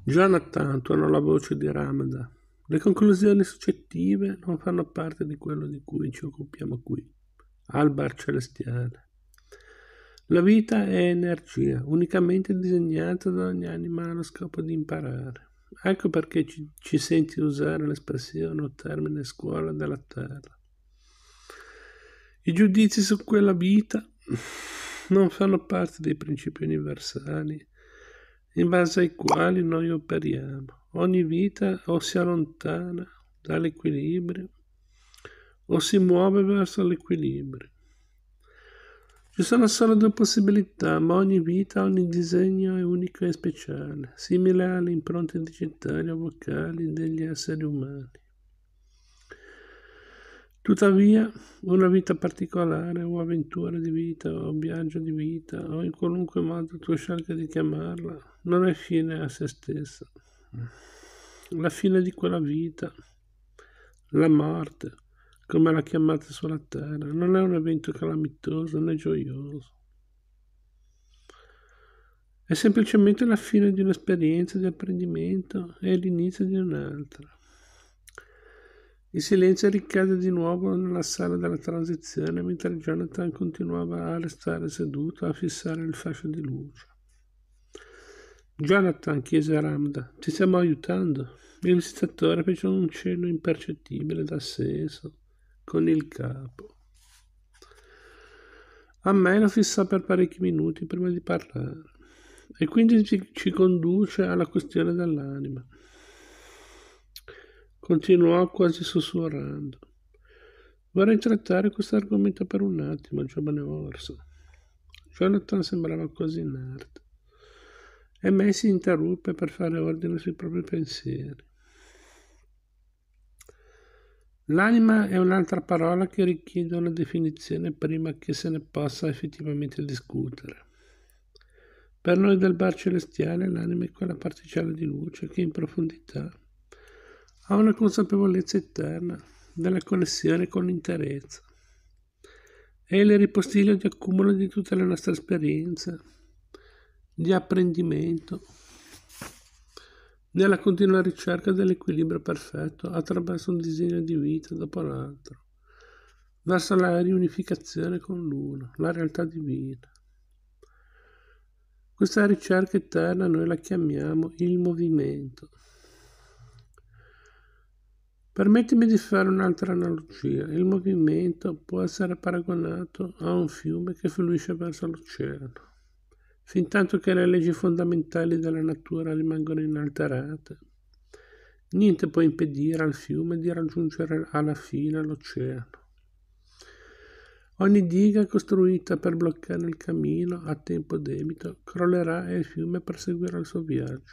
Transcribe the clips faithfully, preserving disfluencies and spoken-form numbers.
Jonathan tuonò la voce di Ramda. Le conclusioni successive non fanno parte di quello di cui ci occupiamo qui. Albar celestiale. La vita è energia, unicamente disegnata da ogni anima allo scopo di imparare. Ecco perché ci, ci senti usare l'espressione o termine scuola della terra. I giudizi su quella vita non fanno parte dei principi universali in base ai quali noi operiamo. Ogni vita o si allontana dall'equilibrio o si muove verso l'equilibrio. Ci sono solo due possibilità, ma ogni vita, ogni disegno è unico e speciale, simile alle impronte digitali o vocali degli esseri umani. Tuttavia, una vita particolare o avventura di vita o viaggio di vita o in qualunque modo tu scelga di chiamarla, non è fine a se stessa. La fine di quella vita, la morte, come la chiamate sulla terra, non è un evento calamitoso né gioioso. È semplicemente la fine di un'esperienza di apprendimento e l'inizio di un'altra. Il silenzio ricade di nuovo nella sala della transizione mentre Jonathan continuava a restare seduto a fissare il fascio di luce. Jonathan, chiese Ramda, ti stiamo aiutando? Il visitatore fece un cenno impercettibile d'assenso con il capo. A me lo fissò per parecchi minuti prima di parlare e quindi ci, ci conduce alla questione dell'anima. Continuò quasi sussurrando. Vorrei trattare questo argomento per un attimo, giovane orso. Jonathan sembrava quasi inerte e May si interruppe per fare ordine sui propri pensieri. L'anima è un'altra parola che richiede una definizione prima che se ne possa effettivamente discutere. Per noi del bar celestiale l'anima è quella particella di luce che in profondità ha una consapevolezza eterna della connessione con l'interezza. È il ripostiglio di accumulo di tutte le nostre esperienze, di apprendimento, nella continua ricerca dell'equilibrio perfetto attraverso un disegno di vita dopo l'altro, verso la riunificazione con l'uno, la realtà divina. Questa ricerca eterna noi la chiamiamo il movimento. Permettimi di fare un'altra analogia. Il movimento può essere paragonato a un fiume che fluisce verso l'oceano. Fintanto che le leggi fondamentali della natura rimangono inalterate, niente può impedire al fiume di raggiungere alla fine l'oceano. Ogni diga costruita per bloccare il cammino a tempo debito crollerà e il fiume proseguirà il suo viaggio.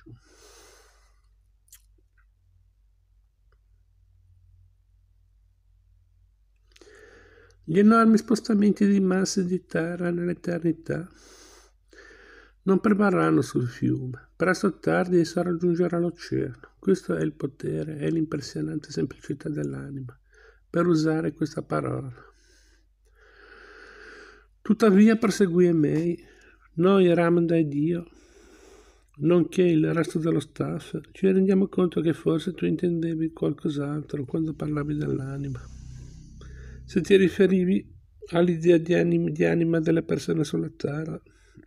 Gli enormi spostamenti di masse di terra nell'eternità non prevarranno sul fiume. Presto o tardi esso raggiungerà l'oceano. Questo è il potere e l'impressionante semplicità dell'anima, per usare questa parola. Tuttavia, proseguì May, noi Ramda ed io, nonché il resto dello staff, ci rendiamo conto che forse tu intendevi qualcos'altro quando parlavi dell'anima. Se ti riferivi all'idea di anima, di anima delle persone sulla terra,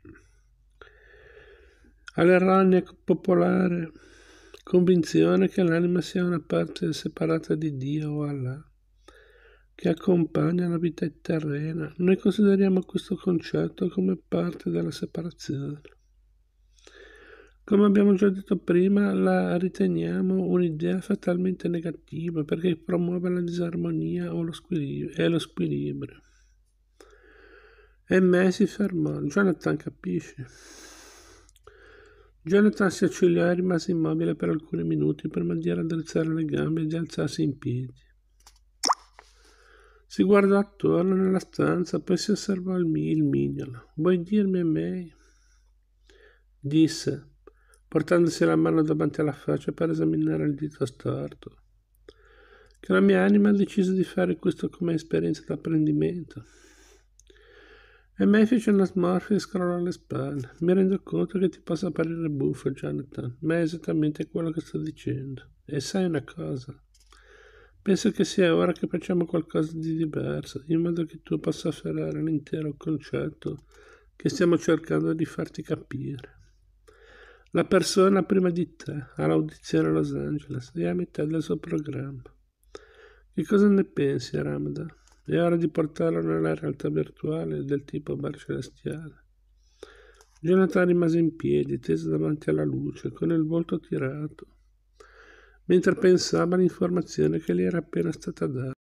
all'erronea popolare convinzione che l'anima sia una parte separata di Dio o Allah, che accompagna la vita terrena, noi consideriamo questo concetto come parte della separazione. Come abbiamo già detto prima, la riteniamo un'idea fatalmente negativa perché promuove la disarmonia o lo squilibrio, e lo squilibrio. E me si fermò. Jonathan, capisci? Jonathan si accigliò e rimase immobile per alcuni minuti prima di raddrizzare le gambe e di alzarsi in piedi. Si guardò attorno nella stanza, poi si osservò il, il mignolo. Vuoi dirmi a me? Disse, portandosi la mano davanti alla faccia per esaminare il dito storto, che la mia anima ha deciso di fare questo come esperienza d'apprendimento. E May fece una smorfia e scrollò le spalle. Mi rendo conto che ti possa apparire buffo, Jonathan, ma è esattamente quello che sto dicendo. E sai una cosa? Penso che sia ora che facciamo qualcosa di diverso, in modo che tu possa afferrare l'intero concetto che stiamo cercando di farti capire. La persona prima di te ha l'audizione a Los Angeles e è a metà del suo programma. Che cosa ne pensi, Ramda? È ora di portarlo nella realtà virtuale del tipo bar celestiale. Jonathan rimase in piedi, teso davanti alla luce, con il volto tirato, mentre pensava all'informazione che gli era appena stata data.